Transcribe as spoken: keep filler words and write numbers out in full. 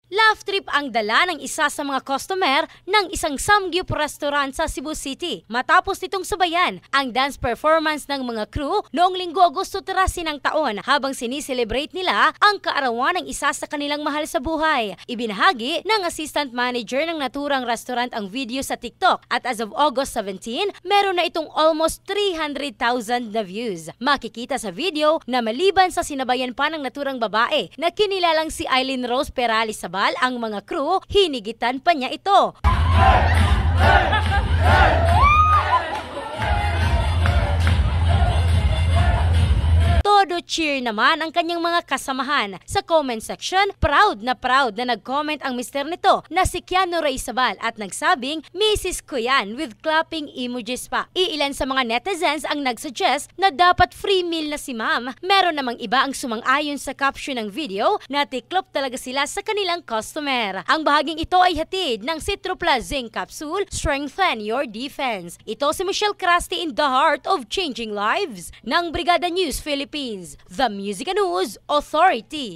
Laugh trip ang dala ng isa sa mga customer ng isang Samgyup restaurant sa Cebu City. Matapos nitong sabayan ang dance performance ng mga crew noong Linggo Agosto thirty ng taon habang siniselebrate nila ang kaarawan ng isa sa kanilang mahal sa buhay. Ibinahagi ng assistant manager ng naturang restaurant ang video sa TikTok at as of August seventeen, meron na itong almost three hundred thousand na views. Makikita sa video na maliban sa sinabayan pa ng naturang babae na kinilalang si Eileen Rose Perales sa ang mga crew, hinigitan pa niya ito. Todo cheer naman ang kanyang mga kasamahan. Sa comment section, proud na proud na nag-comment ang mister nito na si Keanu Raizabal at nagsabing Missus ko yan with clapping emojis pa. Iilan sa mga netizens ang nagsuggest na dapat free meal na si ma'am. Meron namang iba ang sumang-ayon sa caption ng video na tiklop talaga sila sa kanilang customer. Ang bahaging ito ay hatid ng Citroplus Zinc Capsule, strengthen your defense. Ito si Michelle Crasti in the heart of changing lives ng Brigada News Philippines, the Music News Authority.